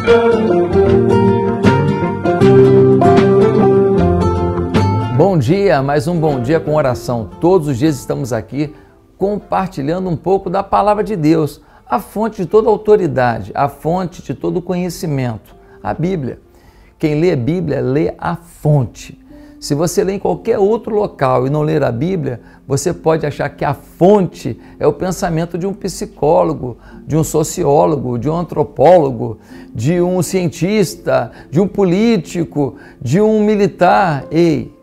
Bom dia, mais um bom dia com oração. Todos os dias estamos aqui compartilhando um pouco da palavra de Deus, a fonte de toda autoridade, a fonte de todo conhecimento, a Bíblia. Quem lê a Bíblia, lê a fonte. Se você lê em qualquer outro local e não ler a Bíblia, você pode achar que a fonte é o pensamento de um psicólogo, de um sociólogo, de um antropólogo, de um cientista, de um político, de um militar. Ei,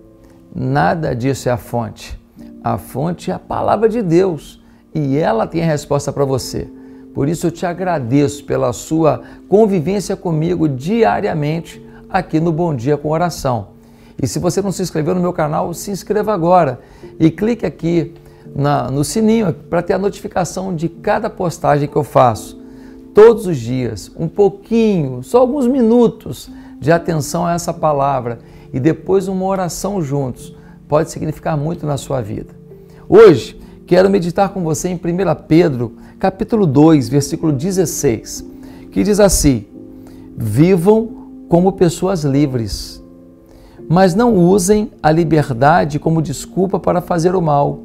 nada disso é a fonte. A fonte é a palavra de Deus e ela tem a resposta para você. Por isso eu te agradeço pela sua convivência comigo diariamente aqui no Bom Dia com Oração. E se você não se inscreveu no meu canal, se inscreva agora e clique aqui no sininho para ter a notificação de cada postagem que eu faço. Todos os dias, um pouquinho, só alguns minutos de atenção a essa palavra e depois uma oração juntos pode significar muito na sua vida. Hoje, quero meditar com você em 1 Pedro, capítulo 2, versículo 16, que diz assim: vivam como pessoas livres, mas não usem a liberdade como desculpa para fazer o mal.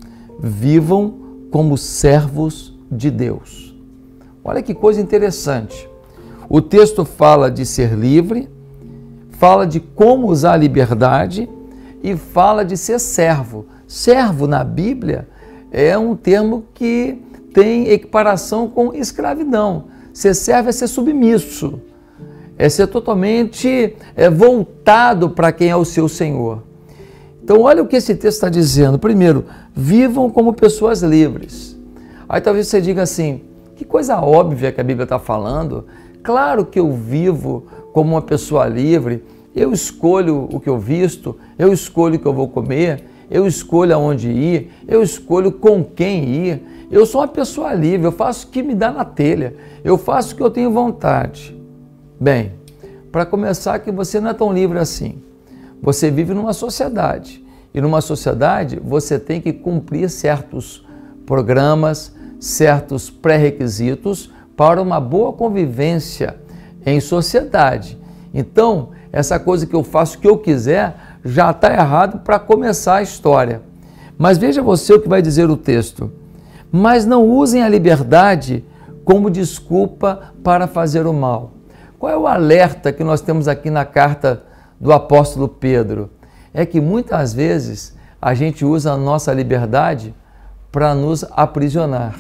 Vivam como servos de Deus. Olha que coisa interessante. O texto fala de ser livre, fala de como usar a liberdade e fala de ser servo. Servo na Bíblia é um termo que tem equiparação com escravidão. Ser servo é ser submisso. É ser totalmente voltado para quem é o seu Senhor. Então olha o que esse texto está dizendo. Primeiro, vivam como pessoas livres. Aí talvez você diga assim, que coisa óbvia que a Bíblia está falando. Claro que eu vivo como uma pessoa livre, eu escolho o que eu visto, eu escolho o que eu vou comer, eu escolho aonde ir, eu escolho com quem ir. Eu sou uma pessoa livre, eu faço o que me dá na telha, eu faço o que eu tenho vontade. Bem, para começar, que você não é tão livre assim. Você vive numa sociedade e numa sociedade você tem que cumprir certos programas, certos pré-requisitos para uma boa convivência em sociedade. Então, essa coisa que eu faço o que eu quiser já está errado para começar a história. Mas veja você o que vai dizer o texto. Mas não usem a liberdade como desculpa para fazer o mal. Qual é o alerta que nós temos aqui na carta do apóstolo Pedro? É que muitas vezes a gente usa a nossa liberdade para nos aprisionar.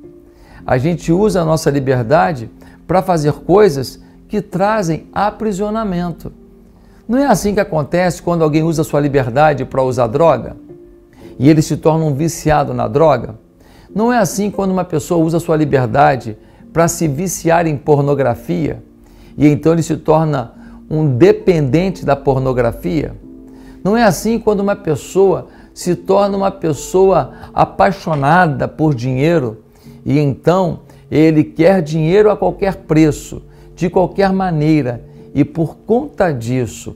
A gente usa a nossa liberdade para fazer coisas que trazem aprisionamento. Não é assim que acontece quando alguém usa a sua liberdade para usar droga e ele se torna um viciado na droga? Não é assim quando uma pessoa usa a sua liberdade para se viciar em pornografia e então ele se torna um dependente da pornografia? Não é assim quando uma pessoa se torna uma pessoa apaixonada por dinheiro e então ele quer dinheiro a qualquer preço, de qualquer maneira, e por conta disso,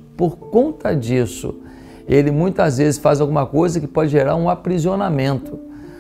ele muitas vezes faz alguma coisa que pode gerar um aprisionamento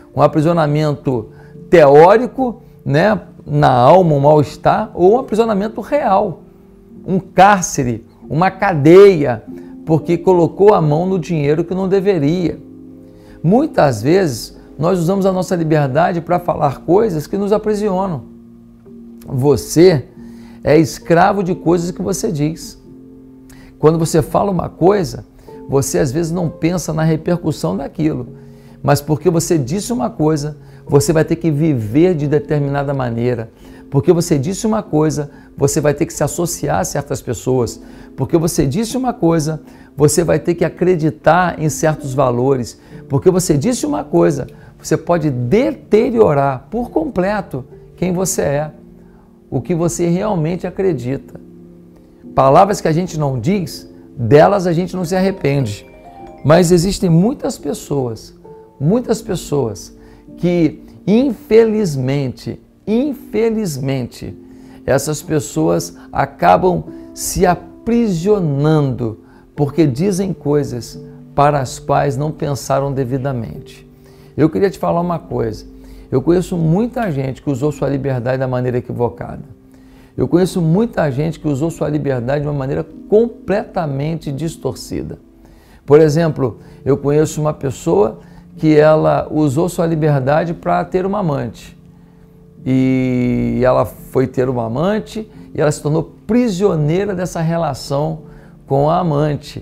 teórico, né, na alma, um mal-estar, ou um aprisionamento real, um cárcere, uma cadeia, porque colocou a mão no dinheiro que não deveria. Muitas vezes nós usamos a nossa liberdade para falar coisas que nos aprisionam. Você é escravo de coisas que você diz. Quando você fala uma coisa, você às vezes não pensa na repercussão daquilo, mas porque você disse uma coisa, você vai ter que viver de determinada maneira. Porque você disse uma coisa, você vai ter que se associar a certas pessoas. Porque você disse uma coisa, você vai ter que acreditar em certos valores. Porque você disse uma coisa, você pode deteriorar por completo quem você é, o que você realmente acredita. Palavras que a gente não diz, delas a gente não se arrepende. Mas existem muitas pessoas que infelizmente, essas pessoas acabam se aprisionando porque dizem coisas para as quais não pensaram devidamente. Eu queria te falar uma coisa. Eu conheço muita gente que usou sua liberdade da maneira equivocada. Eu conheço muita gente que usou sua liberdade de uma maneira completamente distorcida. Por exemplo, eu conheço uma pessoa que ela usou sua liberdade para ter uma amante. E ela foi ter uma amante e ela se tornou prisioneira dessa relação com a amante.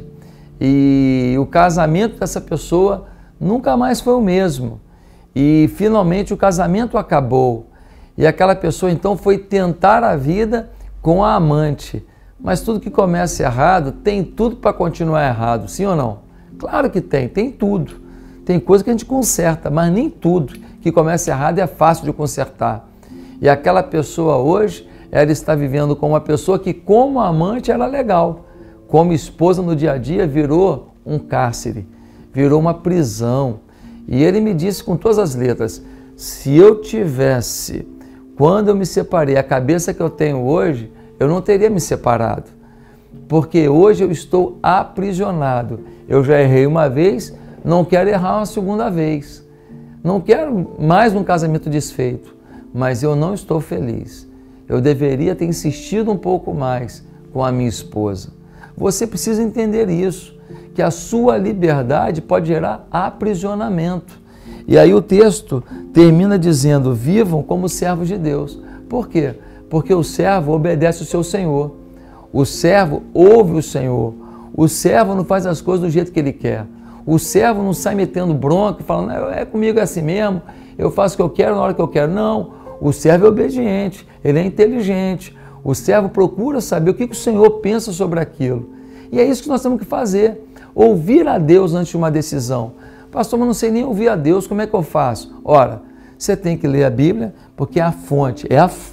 E o casamento dessa pessoa nunca mais foi o mesmo. E finalmente o casamento acabou. E aquela pessoa então foi tentar a vida com a amante. Mas tudo que começa errado tem tudo para continuar errado, sim ou não? Claro que tem tudo. Tem coisa que a gente conserta, mas nem tudo que começa errado é fácil de consertar. E aquela pessoa hoje, ela está vivendo com uma pessoa que como amante era legal. Como esposa no dia a dia virou um cárcere, virou uma prisão. E ele me disse com todas as letras, se eu tivesse, quando eu me separei, a cabeça que eu tenho hoje, eu não teria me separado. Porque hoje eu estou aprisionado. Eu já errei uma vez, não quero errar uma segunda vez. Não quero mais um casamento desfeito, mas eu não estou feliz. Eu deveria ter insistido um pouco mais com a minha esposa. Você precisa entender isso, que a sua liberdade pode gerar aprisionamento. E aí o texto termina dizendo, vivam como servos de Deus. Por quê? Porque o servo obedece o seu Senhor. O servo ouve o Senhor. O servo não faz as coisas do jeito que ele quer. O servo não sai metendo bronca e falando, comigo é assim mesmo, eu faço o que eu quero na hora que eu quero. Não, o servo é obediente, ele é inteligente. O servo procura saber o que o Senhor pensa sobre aquilo. E é isso que nós temos que fazer, ouvir a Deus antes de uma decisão. Pastor, mas não sei nem ouvir a Deus, como é que eu faço? Ora, você tem que ler a Bíblia, porque é a fonte,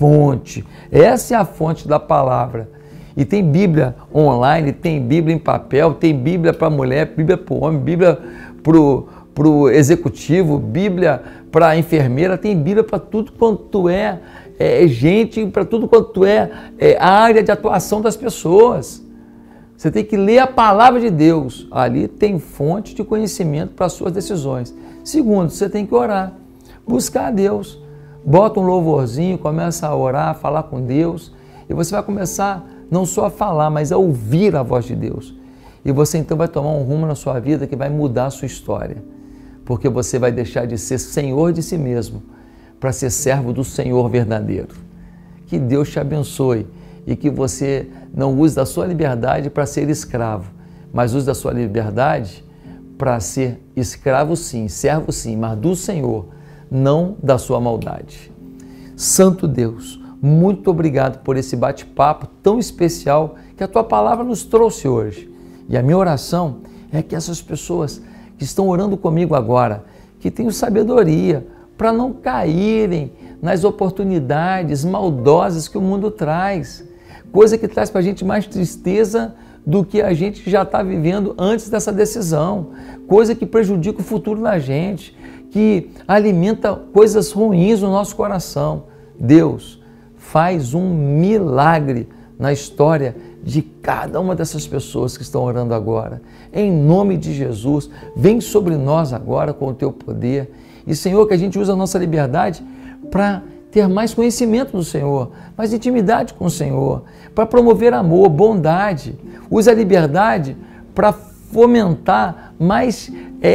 essa é a fonte da palavra. E tem Bíblia online, tem Bíblia em papel, tem Bíblia para mulher, Bíblia para o homem, Bíblia para o executivo, Bíblia para a enfermeira, tem Bíblia para tudo quanto é gente, para tudo quanto é a área de atuação das pessoas. Você tem que ler a palavra de Deus. Ali tem fonte de conhecimento para as suas decisões. Segundo, você tem que orar, buscar a Deus. Bota um louvorzinho, começa a orar, a falar com Deus, e você vai começar não só a falar, mas a ouvir a voz de Deus. E você então vai tomar um rumo na sua vida que vai mudar a sua história. Porque você vai deixar de ser senhor de si mesmo para ser servo do Senhor verdadeiro. Que Deus te abençoe e que você não use da sua liberdade para ser escravo, mas use da sua liberdade para ser escravo sim, servo sim, mas do Senhor, não da sua maldade. Santo Deus, muito obrigado por esse bate-papo tão especial que a Tua palavra nos trouxe hoje. E a minha oração é que essas pessoas que estão orando comigo agora, que tenham sabedoria para não caírem nas oportunidades maldosas que o mundo traz, coisa que traz para a gente mais tristeza do que a gente já está vivendo antes dessa decisão, coisa que prejudica o futuro da gente, que alimenta coisas ruins no nosso coração. Deus, faz um milagre na história de cada uma dessas pessoas que estão orando agora. Em nome de Jesus, vem sobre nós agora com o Teu poder. E, Senhor, que a gente use a nossa liberdade para ter mais conhecimento do Senhor, mais intimidade com o Senhor, para promover amor, bondade. Use a liberdade para fomentar mais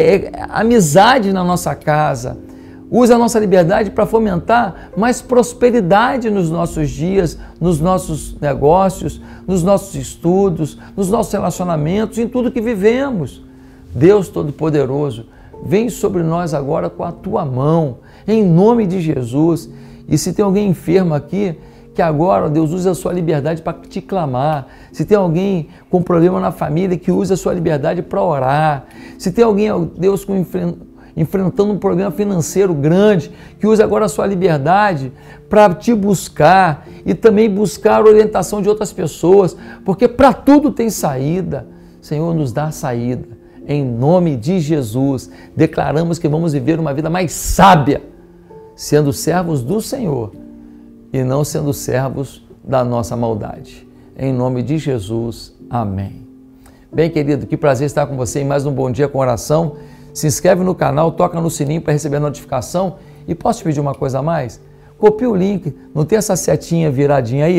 amizade na nossa casa. Use a nossa liberdade para fomentar mais prosperidade nos nossos dias, nos nossos negócios, nos nossos estudos, nos nossos relacionamentos, em tudo que vivemos. Deus Todo-Poderoso, vem sobre nós agora com a Tua mão, em nome de Jesus. E se tem alguém enfermo aqui, que agora, Deus, use a sua liberdade para te clamar. Se tem alguém com problema na família, que use a sua liberdade para orar. Se tem alguém, Deus, enfrentando um problema financeiro grande, que use agora a sua liberdade para te buscar e também buscar a orientação de outras pessoas, porque para tudo tem saída. Senhor, nos dá saída. Em nome de Jesus, declaramos que vamos viver uma vida mais sábia, sendo servos do Senhor e não sendo servos da nossa maldade. Em nome de Jesus, amém. Bem, querido, que prazer estar com você em mais um Bom Dia com Oração. Se inscreve no canal, toca no sininho para receber a notificação. E posso te pedir uma coisa a mais? Copia o link, não tem essa setinha viradinha aí?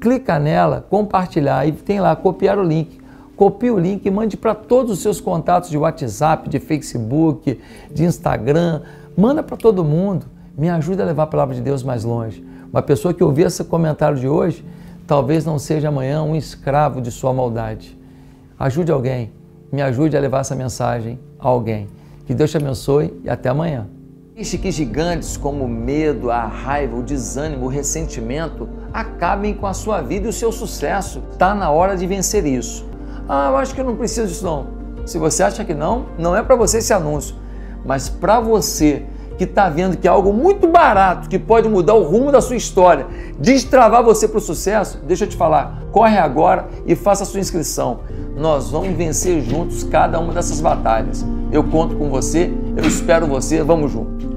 clica nela, compartilhar, e tem lá, copiar o link. Copie o link e mande para todos os seus contatos de WhatsApp, de Facebook, de Instagram. Manda para todo mundo. Me ajuda a levar a palavra de Deus mais longe. Uma pessoa que ouvir esse comentário de hoje, talvez não seja amanhã um escravo de sua maldade. Ajude alguém. Me ajude a levar essa mensagem a alguém. Que Deus te abençoe e até amanhã. Deixe que gigantes como o medo, a raiva, o desânimo, o ressentimento acabem com a sua vida e o seu sucesso. Está na hora de vencer isso. Ah, eu acho que eu não preciso disso não. Se você acha que não, não é para você esse anúncio. Mas para você que está vendo que é algo muito barato, que pode mudar o rumo da sua história, destravar você para o sucesso, deixa eu te falar, corre agora e faça a sua inscrição. Nós vamos vencer juntos cada uma dessas batalhas. Eu conto com você, eu espero você, vamos junto.